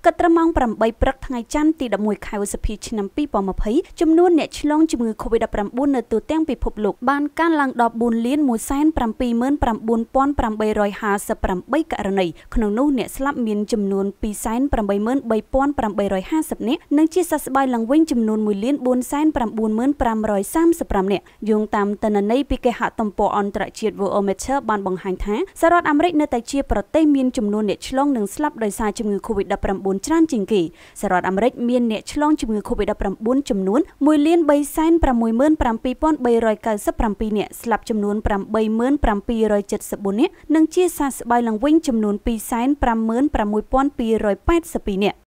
កត្រម៉ោង 8 ព្រឹកថ្ងៃច័ន្ទទី 11 ខែឧសភាឆ្នាំ 2020 ចំនួនអ្នកឆ្លងជំងឺ COVID-19 នៅទូទាំងពិភពលោកបានកើនឡើងដល់ 4,179,858 ករណីក្នុងនោះអ្នកស្លាប់មានចំនួន 2,83,850 នាក់និងជាសះស្បើយឡើងវិញចំនួន 1,495,535 នាក់យោងតាមទិន្នន័យពីគេហទំព័រអន្តរជាតិ Worldometer បានបង្ហាញថាសហរដ្ឋអាមេរិកនៅតែជាប្រទេសមានចំនួនអ្នកឆ្លងនិងស្លាប់ដោយសារជំងឺ COVID-19 ច្រើនជាងគេសហរដ្ឋអាមេរិកមានអ្នកឆ្លងជំងឺ COVID-19 ចំនួន 1,367,397 នាក់ស្លាប់ចំនួន 87,774 នាក់និងជាសះស្បើយឡើងវិញចំនួន 2,56,282 នាក់